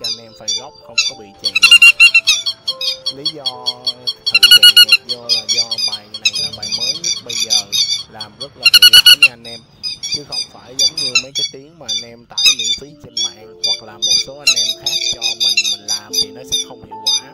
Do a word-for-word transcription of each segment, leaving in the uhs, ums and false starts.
cho anh em file gốc không có bị chèn nhạc. Lý do thử chèn nhạc vô là do bài này là bài mới nhất bây giờ, làm rất là hiệu quả nha anh em, chứ không phải giống như mấy cái tiếng mà anh em tải miễn phí trên mạng hoặc là một số anh em khác cho mình mình làm thì nó sẽ không hiệu quả.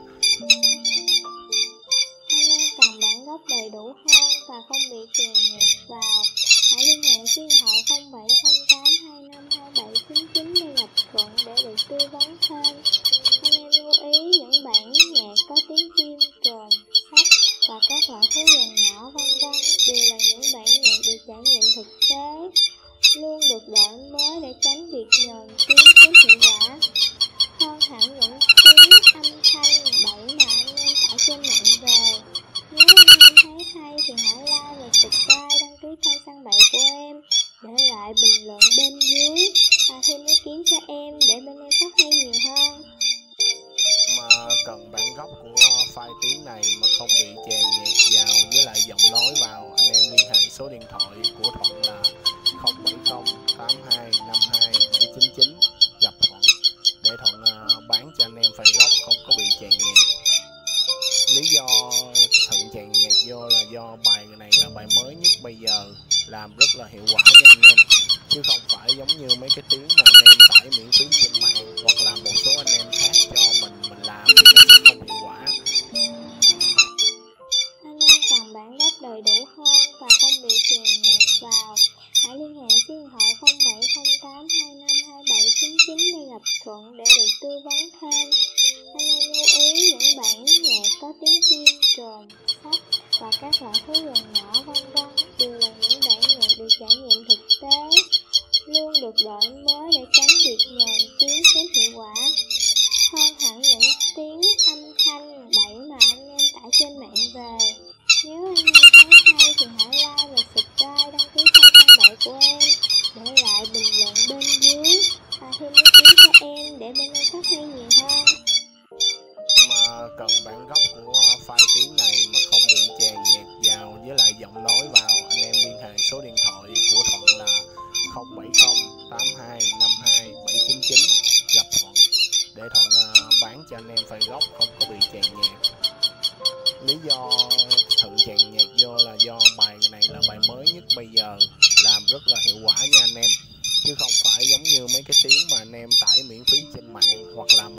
Anh em cần bản gốc đầy đủ hơn và không bị chèn nhạc vào, hãy liên hệ số điện thoại không bảy không tám hai năm hai bảy chín chín để gặp Thuận để được tư vấn thêm. Anh em lưu ý những bản nhạc có tiếng chim, trồn, sách và các loại thú rừng nhỏ vân vân đều là những bản nhạc được trải nghiệm thực tế, luôn được đổi mới để tránh việc nhờn tiếng kém hiệu quả. Hơn hẳn những tiếng âm thanh bậy mà anh em tải trên mạng về. Nếu anh em thấy hay thì hãy like và subscribe, đăng ký kênh Săn Bậy của em, để lại bình luận bên dưới và thêm ý kiến cho em để bên em phát huy nhiều hơn. Mà cần bản gốc của file tiếng này mà không bị chèn nhạc vào với lại giọng nói vào, anh em liên hệ số điện thoại của Thuận là không bảy không tám hai năm hai bảy chín chín, gặp Thuận để Thuận bán cho anh em file gốc không có bị chèn nhạc. Lý do thử chèn nhạc vô là do bài này là bài mới nhất bây giờ, làm rất là hiệu quả nha anh em, chứ không phải giống như mấy cái tiếng mà anh em tải miễn phí trên mạng hoặc là một số anh em khác cho mình mình làm thì nó sẽ không hiệu quả. Anh em cần bản gốc đầy đủ hơn và không bị chèn nhạc vào, hãy liên hệ số điện thoại không bảy không tám hai năm hai bảy chín chín để gặp Thuận để được tư vấn thêm. Anh em lưu ý những bản nhạc có tiếng chim, trồn, sách và các loại thú rừng nhỏ vân vân đều là những bản nhạc được trải nghiệm thực tế, luôn được đổi mới để tránh việc nhờn tiếng kém hiệu quả. Hơn hẳn những tiếng âm thanh bậy mà anh em tải trên mạng về. Nếu anh em thấy hay thì hãy like và subscribe, đăng ký kênh Săn Bậy của em, để lại bình luận bên dưới và thêm ý kiến cho em để bên em phát huy nhiều hơn. Mà cần bản gốc của file tiếng này mà không bị chèn nhạc vào với lại giọng nói vào, anh em liên hệ số điện thoại của Thuận là không bảy không tám hai năm hai bảy chín chín, gặp Thuận để Thuận bán cho anh em file gốc không có bị chèn nhạc. Lý do thử chèn nhạc vô là do bài này là bài mới nhất bây giờ, làm rất là hiệu quả nha anh em, chứ không phải giống như mấy cái tiếng mà anh em tải miễn phí trên mạng hoặc là